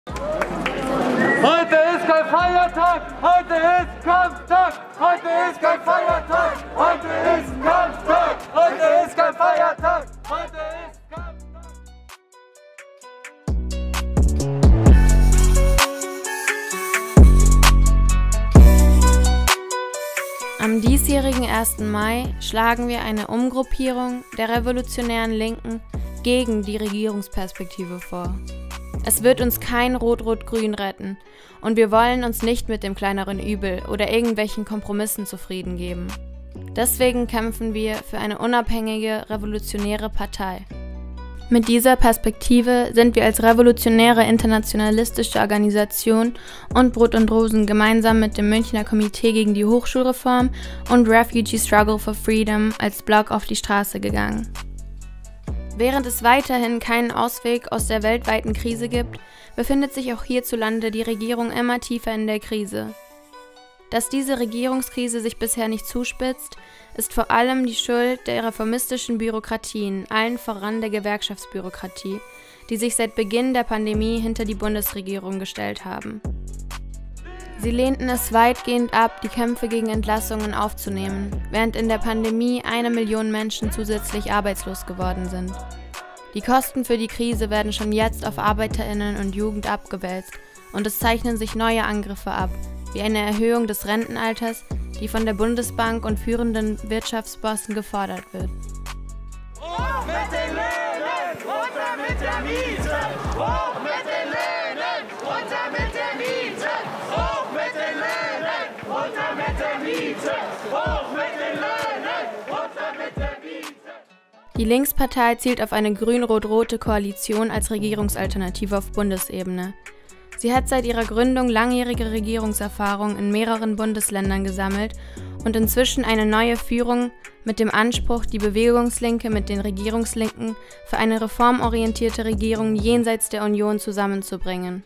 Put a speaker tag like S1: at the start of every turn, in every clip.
S1: Heute ist kein Feiertag, heute ist Kampftag, heute ist kein Feiertag, heute ist Kampftag, heute ist kein Feiertag, heute ist Kampftag.
S2: Am diesjährigen 1. Mai schlagen wir eine Umgruppierung der revolutionären Linken gegen die Regierungsperspektive vor. Es wird uns kein Rot-Rot-Grün retten und wir wollen uns nicht mit dem kleineren Übel oder irgendwelchen Kompromissen zufrieden geben. Deswegen kämpfen wir für eine unabhängige, revolutionäre Partei. Mit dieser Perspektive sind wir als revolutionäre internationalistische Organisation und Brot und Rosen gemeinsam mit dem Münchner Komitee gegen die Hochschulreform und Refugee Struggle for Freedom als Block auf die Straße gegangen. Während es weiterhin keinen Ausweg aus der weltweiten Krise gibt, befindet sich auch hierzulande die Regierung immer tiefer in der Krise. Dass diese Regierungskrise sich bisher nicht zuspitzt, ist vor allem die Schuld der reformistischen Bürokratien, allen voran der Gewerkschaftsbürokratie, die sich seit Beginn der Pandemie hinter die Bundesregierung gestellt haben. Sie lehnten es weitgehend ab, die Kämpfe gegen Entlassungen aufzunehmen, während in der Pandemie 1 Million Menschen zusätzlich arbeitslos geworden sind. Die Kosten für die Krise werden schon jetzt auf ArbeiterInnen und Jugend abgewälzt und es zeichnen sich neue Angriffe ab, wie eine Erhöhung des Rentenalters, die von der Bundesbank und führenden Wirtschaftsbossen gefordert wird.
S1: Hoch mit den Löhnen, runter mit der Miete! Hoch mit den Löhnen, runter mit der Miete! Hoch mit den Löhnen, runter mit der Miete! Hoch mit den Löhnen, runter mit der Miete!
S2: Die Linkspartei zielt auf eine grün-rot-rote Koalition als Regierungsalternative auf Bundesebene. Sie hat seit ihrer Gründung langjährige Regierungserfahrung in mehreren Bundesländern gesammelt und inzwischen eine neue Führung mit dem Anspruch, die Bewegungslinke mit den Regierungslinken für eine reformorientierte Regierung jenseits der Union zusammenzubringen.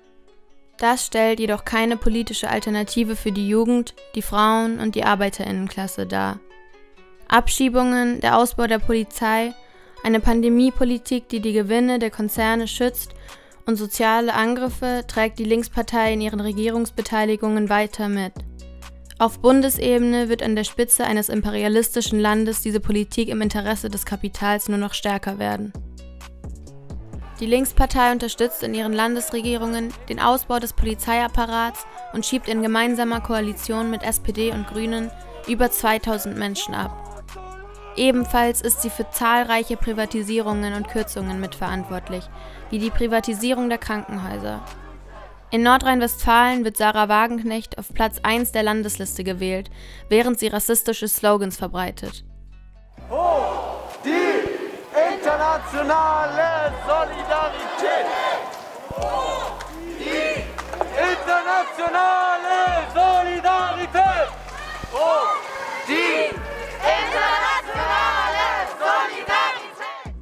S2: Das stellt jedoch keine politische Alternative für die Jugend, die Frauen und die ArbeiterInnenklasse dar. Abschiebungen, der Ausbau der Polizei, eine Pandemiepolitik, die die Gewinne der Konzerne schützt und soziale Angriffe trägt die Linkspartei in ihren Regierungsbeteiligungen weiter mit. Auf Bundesebene wird an der Spitze eines imperialistischen Landes diese Politik im Interesse des Kapitals nur noch stärker werden. Die Linkspartei unterstützt in ihren Landesregierungen den Ausbau des Polizeiapparats und schiebt in gemeinsamer Koalition mit SPD und Grünen über 2000 Menschen ab. Ebenfalls ist sie für zahlreiche Privatisierungen und Kürzungen mitverantwortlich, wie die Privatisierung der Krankenhäuser. In Nordrhein-Westfalen wird Sarah Wagenknecht auf Platz 1 der Landesliste gewählt, während sie rassistische Slogans verbreitet.
S1: Hoch die internationale Solidarität! Hoch die internationale Solidarität! Hoch die internationale Solidarität!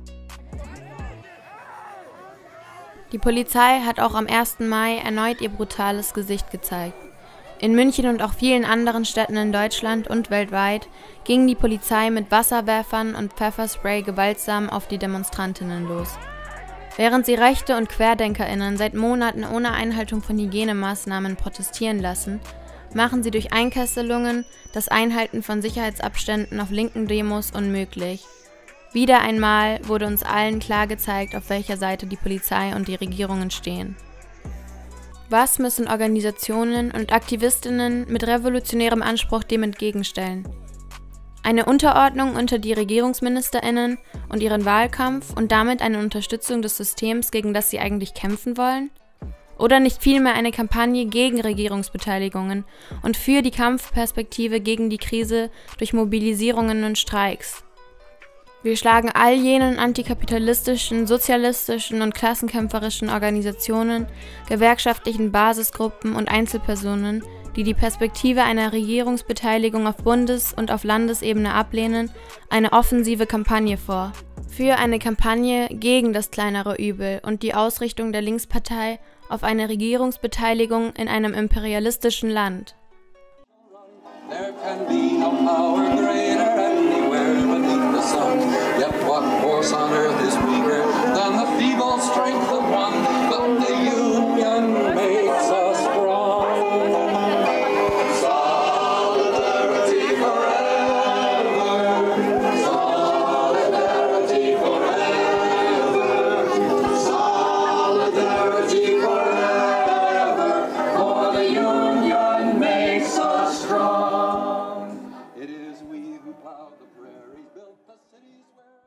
S2: Die Polizei hat auch am 1. Mai erneut ihr brutales Gesicht gezeigt. In München und auch vielen anderen Städten in Deutschland und weltweit ging die Polizei mit Wasserwerfern und Pfefferspray gewaltsam auf die Demonstrantinnen los. Während sie Rechte und QuerdenkerInnen seit Monaten ohne Einhaltung von Hygienemaßnahmen protestieren lassen, machen sie durch Einkesselungen das Einhalten von Sicherheitsabständen auf linken Demos unmöglich. Wieder einmal wurde uns allen klar gezeigt, auf welcher Seite die Polizei und die Regierungen stehen. Was müssen Organisationen und Aktivistinnen mit revolutionärem Anspruch dem entgegenstellen? Eine Unterordnung unter die RegierungsministerInnen und ihren Wahlkampf und damit eine Unterstützung des Systems, gegen das sie eigentlich kämpfen wollen? Oder nicht vielmehr eine Kampagne gegen Regierungsbeteiligungen und für die Kampfperspektive gegen die Krise durch Mobilisierungen und Streiks? Wir schlagen all jenen antikapitalistischen, sozialistischen und klassenkämpferischen Organisationen, gewerkschaftlichen Basisgruppen und Einzelpersonen, die die Perspektive einer Regierungsbeteiligung auf Bundes- und auf Landesebene ablehnen, eine offensive Kampagne vor. Für eine Kampagne gegen das kleinere Übel und die Ausrichtung der Linkspartei auf eine Regierungsbeteiligung in einem imperialistischen Land.
S3: There can be no power greater anywhere beneath the sun. Yet what force on earth is weaker than the feeble strength of one? But the Union plowed the prairies, built the cities where